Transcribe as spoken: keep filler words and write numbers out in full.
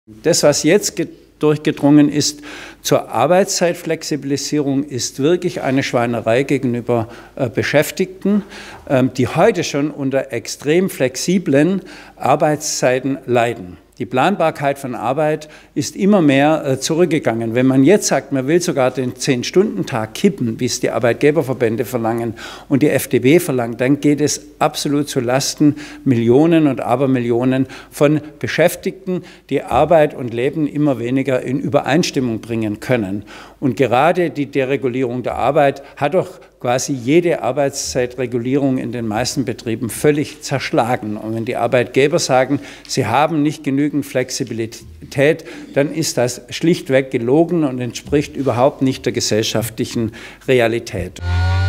Das, was jetzt durchgedrungen ist zur Arbeitszeitflexibilisierung, ist wirklich eine Schweinerei gegenüber äh, Beschäftigten, äh, die heute schon unter extrem flexiblen Arbeitszeiten leiden. Die Planbarkeit von Arbeit ist immer mehr äh, zurückgegangen. Wenn man jetzt sagt, man will sogar den Zehn-Stunden-Tag kippen, wie es die Arbeitgeberverbände verlangen und die F D P verlangt, dann geht es absolut zu Lasten Millionen und Abermillionen von Beschäftigten, die Arbeit und Leben immer weniger in Übereinstimmung bringen können. Und gerade die Deregulierung der Arbeit hat doch quasi jede Arbeitszeitregulierung in den meisten Betrieben völlig zerschlagen. Und wenn die Arbeitgeber sagen, sie haben nicht genügend Flexibilität, dann ist das schlichtweg gelogen und entspricht überhaupt nicht der gesellschaftlichen Realität.